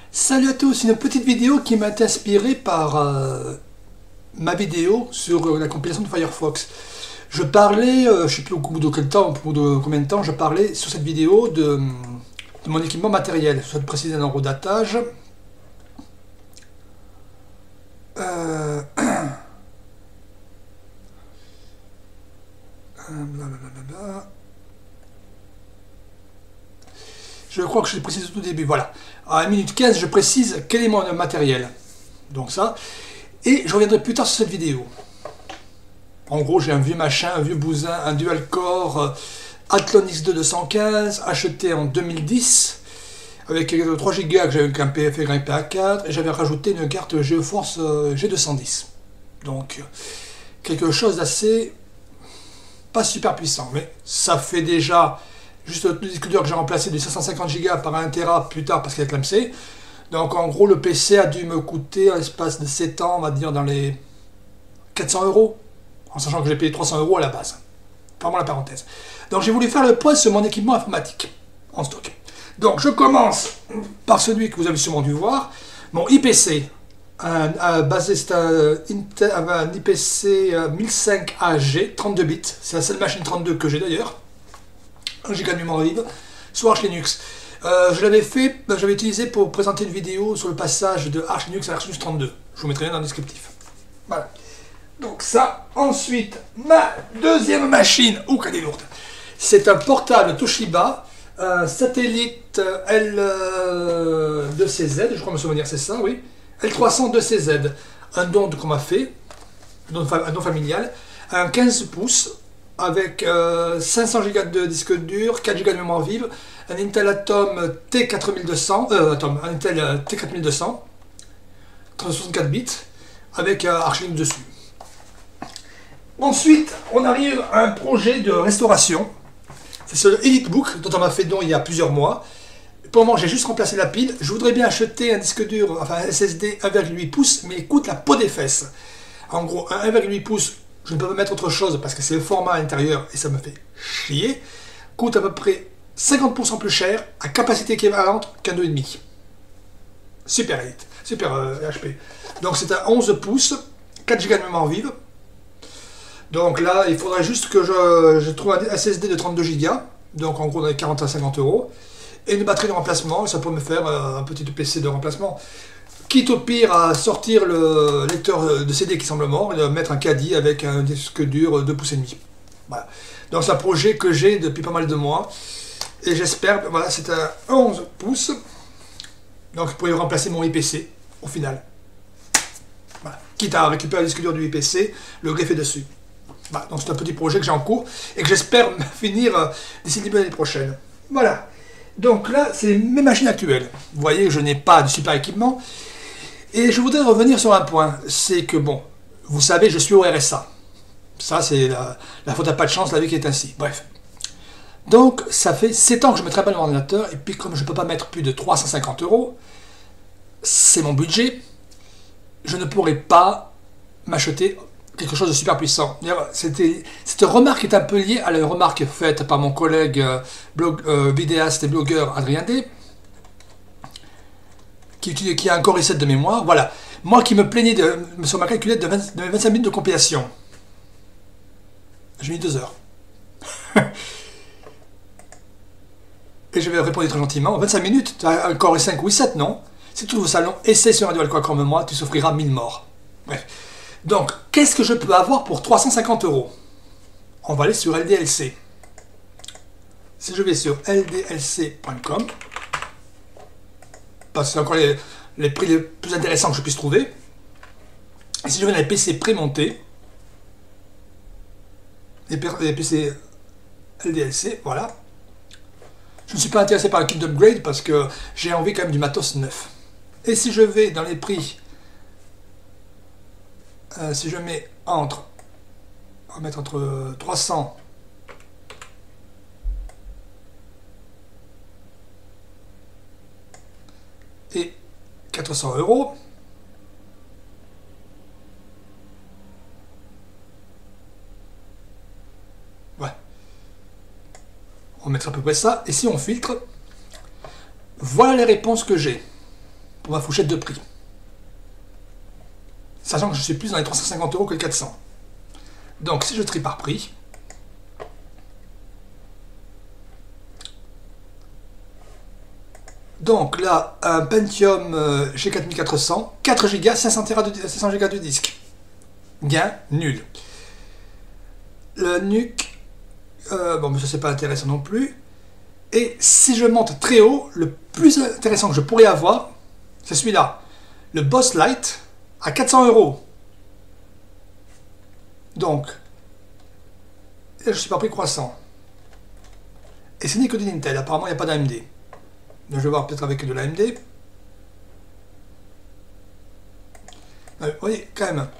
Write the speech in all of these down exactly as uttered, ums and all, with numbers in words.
Salut à tous, une petite vidéo qui m'a été inspirée par euh, ma vidéo sur euh, la compilation de Firefox. Je parlais, euh, je ne sais plus au bout de quel temps, au bout de combien de temps, je parlais sur cette vidéo de, de mon équipement matériel. Je souhaite préciser un eurodatage. Euh... Blablabla. Je crois que je l'ai précisé au tout début, voilà. À une minute quinze, je précise quel est mon matériel. Donc ça. Et je reviendrai plus tard sur cette vidéo. En gros, j'ai un vieux machin, un vieux bousin, un dual-core euh, Athlon X deux deux cent quinze, acheté en deux mille dix, avec trois gigas que j'avais un P F P A quatre, et j'avais rajouté une carte GeForce euh, G deux cent dix. Donc, quelque chose d'assez... pas super puissant, mais ça fait déjà... Juste le disque dur que j'ai remplacé de cinq cent cinquante gigas par un téra plus tard parce qu'il a clamsé. Donc en gros le P C a dû me coûter en l'espace de sept ans, on va dire dans les quatre cents euros. En sachant que j'ai payé trois cents euros à la base. Vraiment la parenthèse. Donc j'ai voulu faire le point sur mon équipement informatique en stock. Donc je commence par celui que vous avez sûrement dû voir. Mon I P C. Un, un, basé, c'est un, un I P C mille cinq A G, trente-deux bits. C'est la seule machine trente-deux que j'ai d'ailleurs. un giga de mémoire vive, sur Arch Linux. Euh, je l'avais fait, j'avais utilisé pour présenter une vidéo sur le passage de Arch Linux à Arch Linux trente-deux. Je vous mettrai bien dans le descriptif. Voilà. Donc ça, ensuite, ma deuxième machine, ouh qu'elle est lourde. C'est un portable Toshiba, un satellite L deux C Z, je crois me souvenir, c'est ça, oui. L trois cents deux C Z, un don qu'on m'a fait, un don familial, un quinze pouces, avec euh, cinq cents gigas de disque dur, quatre gigas de mémoire vive, un Intel Atom T quatre mille deux cents, euh, Atom, un Intel euh, T quatre mille deux cents, soixante-quatre bits, avec euh, Arch Linux dessus. Ensuite, on arrive à un projet de restauration. C'est ce EliteBook dont on m'a fait don il y a plusieurs mois. Pour le moment, j'ai juste remplacé la pile. Je voudrais bien acheter un disque dur, enfin un S S D un virgule huit pouces, mais il coûte la peau des fesses. En gros, un un virgule huit pouces, je ne peux pas mettre autre chose parce que c'est le format à l'intérieur et ça me fait chier. Coûte à peu près cinquante pour cent plus cher à capacité équivalente qu'un deux virgule cinq. Super Elite, super euh, H P. Donc c'est un onze pouces, quatre gigas de mémoire vive. Donc là, il faudrait juste que je, je trouve un S S D de trente-deux gigas. Donc en gros, dans les quarante à cinquante euros. Et une batterie de remplacement, ça peut me faire euh, un petit P C de remplacement. Quitte au pire à sortir le lecteur de C D qui semble mort et de mettre un caddie avec un disque dur deux pouces et demi. Voilà. Donc c'est un projet que j'ai depuis pas mal de mois. Et j'espère, voilà, c'est un onze pouces. Donc je pourrais remplacer mon I P C au final. Voilà. Quitte à récupérer le disque dur du I P C, le greffer dessus. Voilà. Donc c'est un petit projet que j'ai en cours et que j'espère finir d'ici le début de l'année prochaine. Voilà. Donc là, c'est mes machines actuelles. Vous voyez, je n'ai pas de super équipement. Et je voudrais revenir sur un point, c'est que bon, vous savez, je suis au R S A. Ça, c'est la, la faute à pas de chance, la vie qui est ainsi. Bref. Donc, ça fait sept ans que je me travaille dans l'ordinateur, et puis comme je ne peux pas mettre plus de trois cent cinquante euros, c'est mon budget, je ne pourrais pas m'acheter quelque chose de super puissant. C'était, cette remarque est un peu liée à la remarque faite par mon collègue euh, blog, euh, vidéaste et blogueur Adrien D. Qui, qui a un Core i sept de mémoire, voilà. Moi qui me plaignais de, sur ma calculette de, vingt, de vingt-cinq minutes de compilation. J'ai mis deux heures. Et je vais répondre très gentiment. vingt-cinq minutes, tu as un Core i cinq ou i sept, non? Si tu trouves au salon, essaie sur un dual core comme moi, tu souffriras mille morts. Bref. Donc, qu'est-ce que je peux avoir pour trois cent cinquante euros? On va aller sur L D L C. Si je vais sur L D L C point com, parce que c'est encore les, les prix les plus intéressants que je puisse trouver. Et si je vais dans les P C prémontés, les, les P C L D L C, voilà. Je ne suis pas intéressé par le kit d'upgrade parce que j'ai envie quand même du matos neuf. Et si je vais dans les prix, euh, si je mets entre, on va mettre entre trois cents et quatre cents euros. Ouais. On va mettre à peu près ça. Et si on filtre, voilà les réponses que j'ai. pour ma fourchette de prix. Sachant que je suis plus dans les trois cent cinquante euros que le quatre cents. Donc si je trie par prix, donc là, un Pentium euh, G quatre mille quatre cents, quatre giga, cinq cents giga de disque. Gain nul. Le N U C, euh, bon mais ça c'est pas intéressant non plus. Et si je monte très haut, le plus intéressant que je pourrais avoir, c'est celui-là. Le Boss Light à quatre cents euros. Donc, là, je suis pas pris croissant. Et ce n'est que de Intel, apparemment il n'y a pas d'A M D. Donc, je vais voir peut-être avec de l'A M D. Vous voyez, quand même.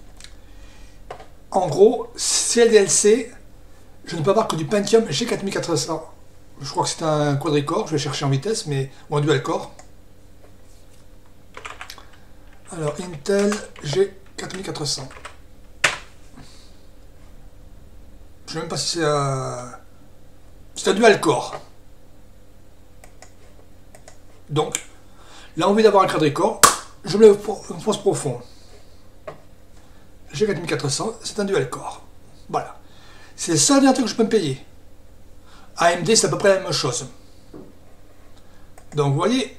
En gros, C L D L C, je ne peux avoir que du Pentium G quatre mille quatre cents. Je crois que c'est un quadricore, je vais chercher en vitesse, mais ou un dual core. Alors, Intel G quatre mille quatre cents. Je ne sais même pas si c'est un... C'est un dual core. Donc, là, envie d'avoir un quadricore, je me le pose profond. G quatre mille quatre cents, c'est un dual core. Voilà. C'est le seul ordinateur que je peux me payer. A M D, c'est à peu près la même chose. Donc, vous voyez,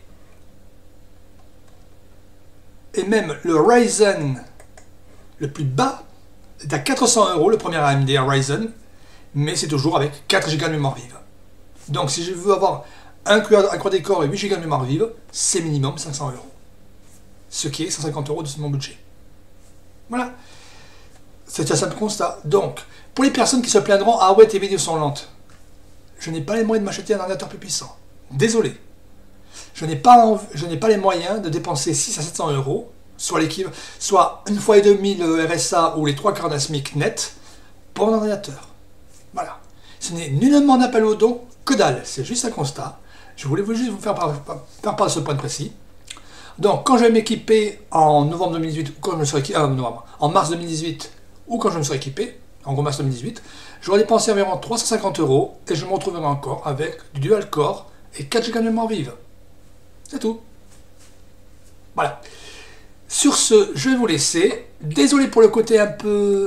et même le Ryzen le plus bas est à quatre cents euros, le premier A M D Ryzen, mais c'est toujours avec quatre giga de mémoire vive. Donc, si je veux avoir un quad-core et huit giga de mémoire vive, c'est minimum cinq cents euros. Ce qui est cent cinquante euros de mon budget. Voilà. C'est un simple constat. Donc, pour les personnes qui se plaindront, ah ouais, tes vidéos sont lentes. Je n'ai pas les moyens de m'acheter un ordinateur plus puissant. Désolé. Je n'ai pas, je n'ai pas les moyens de dépenser six à sept cents euros, soit l'équivalent, soit une fois et demi le R S A ou les trois quarts d'un SMIC net, pour un ordinateur. Voilà. Ce n'est nullement un appel au don, que dalle. C'est juste un constat. Je voulais juste vous faire part, faire part de ce point précis. Donc, quand je vais m'équiper en novembre deux mille dix-huit, ou quand je me serai équipé, euh, novembre, en mars deux mille dix-huit, ou quand je me serai équipé, en gros mars deux mille dix-huit, j'aurai dépensé environ trois cent cinquante euros et je me retrouverai encore avec du dual core et quatre giga de mémoire vive. C'est tout. Voilà. Sur ce, je vais vous laisser. Désolé pour le côté un peu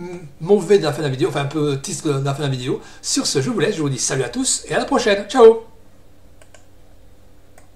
mauvais de la fin de la vidéo, enfin un peu triste de la fin de la vidéo. Sur ce, je vous laisse, je vous dis salut à tous et à la prochaine. Ciao!